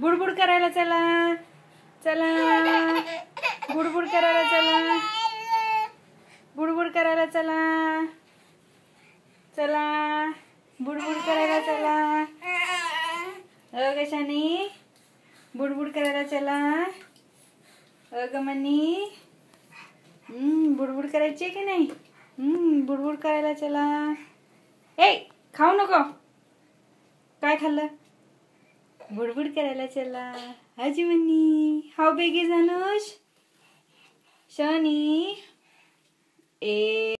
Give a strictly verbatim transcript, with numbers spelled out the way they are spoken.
बुडबुड करायला चला चला, बुडबुड करायला चला, बुडबुड करायला चला चला, बुडबुड करायला चला. अग शानी बुडबुड करायला चला. अग मनी हम्म बुडबुड करायची की नाही? हम्म बुडबुड करायला चला. ए खाऊ नको. काय खाल्लं? बुडबुड करायला चला. हाजी मनी. हाऊ बिग इज अनुष? शनी ए